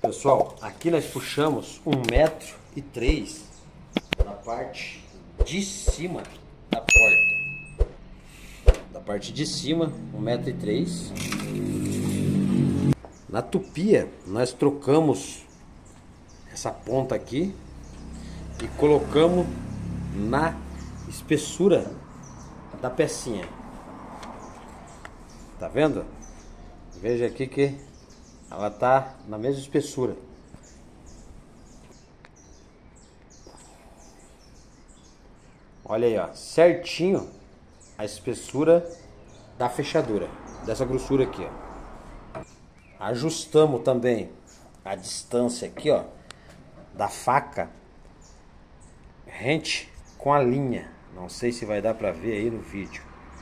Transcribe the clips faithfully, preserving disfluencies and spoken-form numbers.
Pessoal, aqui nós puxamos um metro e três na parte de cima da porta. Da parte de cima, um metro e três. Na tupia, nós trocamos essa ponta aqui e colocamos na espessura da pecinha. Tá vendo? Veja aqui que ela tá na mesma espessura. Olha aí, ó, certinho a espessura da fechadura, dessa grossura aqui, ó. Ajustamos também a distância aqui, ó, da faca rente com a linha. Não sei se vai dar pra ver aí no vídeo,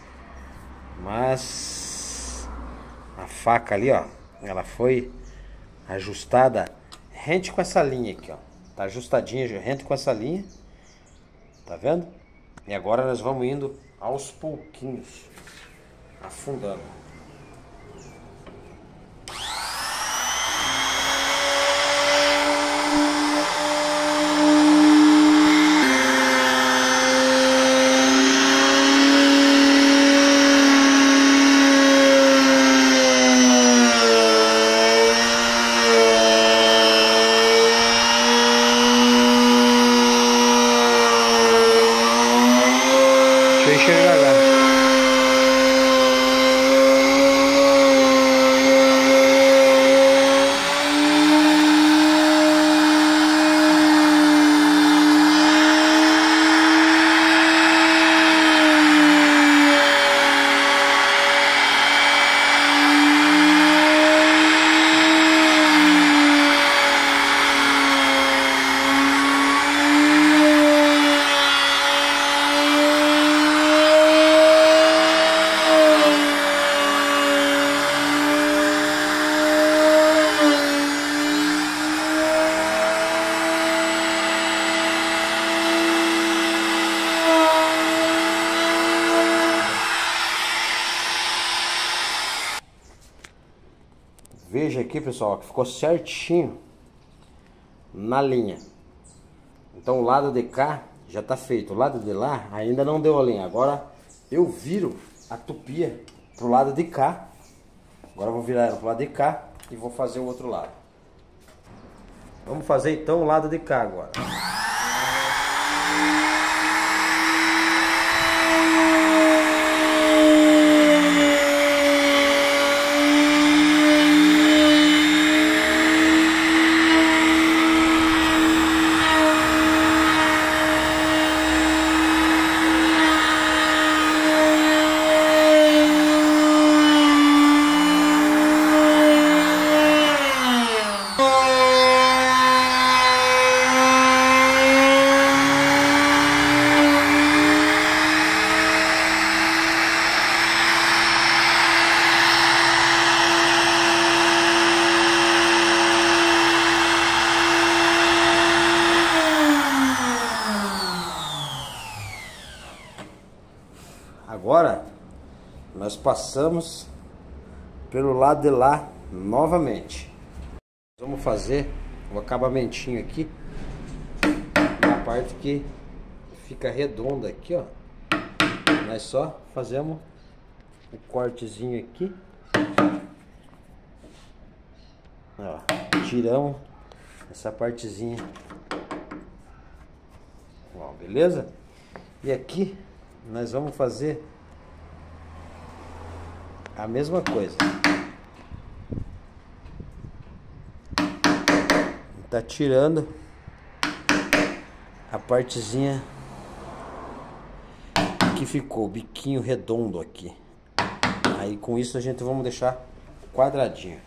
mas a faca ali, ó, ela foi ajustada rente com essa linha aqui, ó. Tá ajustadinha rente com essa linha. Tá vendo? E agora nós vamos indo aos pouquinhos, afundando. Deixa eu enxergar lá. Veja aqui, pessoal, que ficou certinho na linha. Então o lado de cá já tá feito, o lado de lá ainda não deu a linha. Agora eu viro a tupia pro lado de cá. Agora eu vou virar ela pro lado de cá e vou fazer o outro lado. Vamos fazer então o lado de cá agora. Agora nós passamos pelo lado de lá novamente. Vamos fazer o acabamentinho aqui na parte que fica redonda aqui, ó. Nós só fazemos o cortezinho aqui, ó, tiramos essa partezinha, ó, beleza? E aqui nós vamos fazer a mesma coisa. Tá tirando a partezinha que ficou, o biquinho redondo aqui. Aí com isso a gente vamos deixar quadradinho.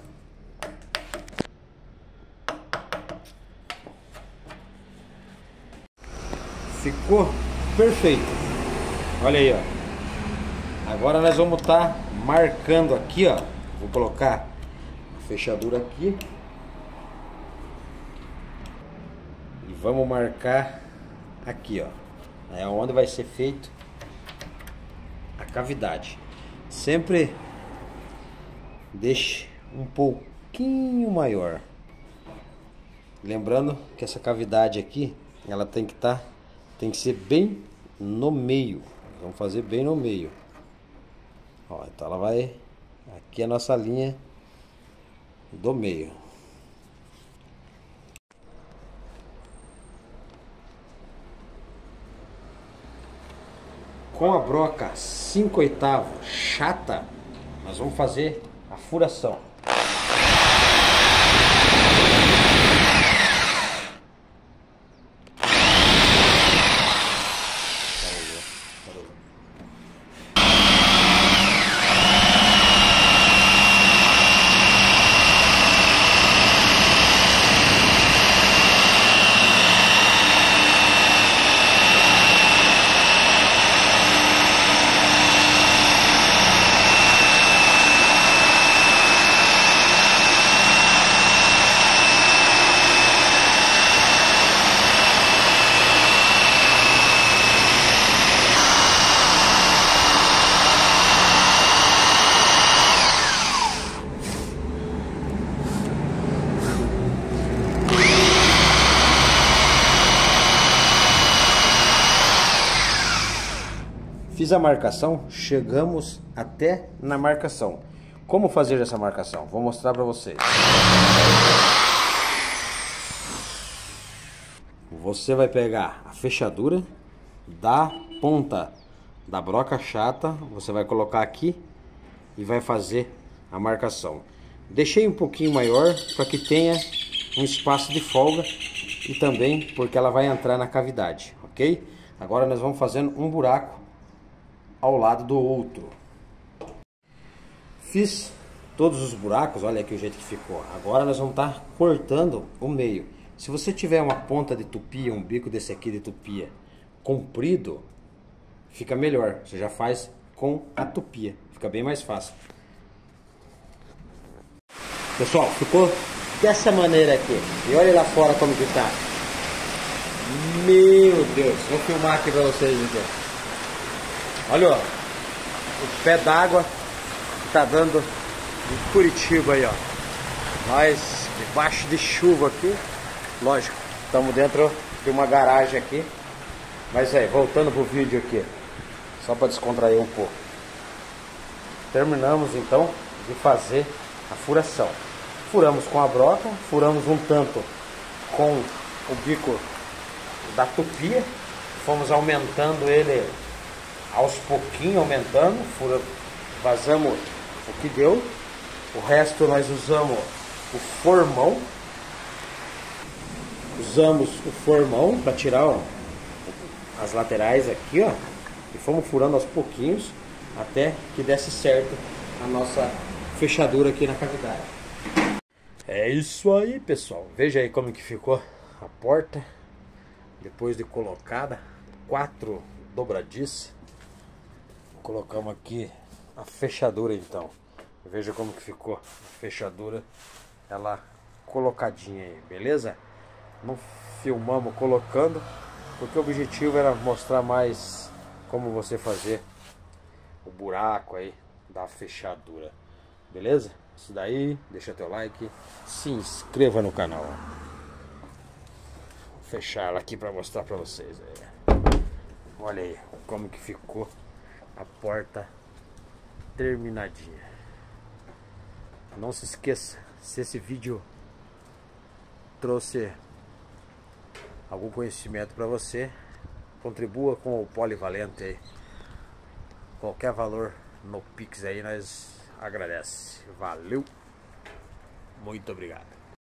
Ficou perfeito. Olha aí, ó. Agora nós vamos estar marcando aqui, ó. Vou colocar a fechadura aqui. E vamos marcar aqui, ó. É onde vai ser feito a cavidade. Sempre deixe um pouquinho maior. Lembrando que essa cavidade aqui, ela tem que estar, tem que ser bem no meio. Vamos fazer bem no meio. Ó, então ela vai, aqui é a nossa linha do meio. Com a broca cinco oitavos chata, nós vamos fazer a furação. Fiz a marcação, chegamos até na marcação. Como fazer essa marcação? Vou mostrar para vocês. Você vai pegar a fechadura da ponta da broca chata, você vai colocar aqui e vai fazer a marcação. Deixei um pouquinho maior para que tenha um espaço de folga e também porque ela vai entrar na cavidade, ok? Agora nós vamos fazendo um buraco ao lado do outro. Fiz todos os buracos, olha aqui o jeito que ficou. Agora nós vamos estar cortando o meio. Se você tiver uma ponta de tupia, um bico desse aqui de tupia comprido, fica melhor. Você já faz com a tupia, fica bem mais fácil. Pessoal, ficou dessa maneira aqui. E olha lá fora como que tá. Meu Deus, vou filmar aqui pra vocês então. Olha, ó, o pé d'água que tá dando em Curitiba aí, ó. Nós debaixo de chuva aqui. Lógico, estamos dentro de uma garagem aqui. Mas aí, voltando pro vídeo aqui, só para descontrair um pouco. Terminamos então de fazer a furação. Furamos com a broca, furamos um tanto com o bico da tupia. Fomos aumentando ele aos pouquinhos, aumentando, fura, vazamos o que deu. O resto nós usamos o formão. Usamos o formão para tirar, ó, as laterais aqui, ó. E fomos furando aos pouquinhos até que desse certo a nossa fechadura aqui na cavidade. É isso aí, pessoal. Veja aí como que ficou a porta depois de colocada. Quatro dobradiças. Colocamos aqui a fechadura então. Veja como que ficou a fechadura, ela colocadinha aí, beleza? Não filmamos colocando, porque o objetivo era mostrar mais como você fazer o buraco aí da fechadura, beleza? Isso daí, deixa teu like, se inscreva no canal. Vou fechar ela aqui para mostrar para vocês aí. Olha aí como que ficou a porta terminadinha. Não se esqueça, se esse vídeo trouxe algum conhecimento para você, contribua com o Polivalente aí. Qualquer valor no Pix aí nós agradece. Valeu, muito obrigado.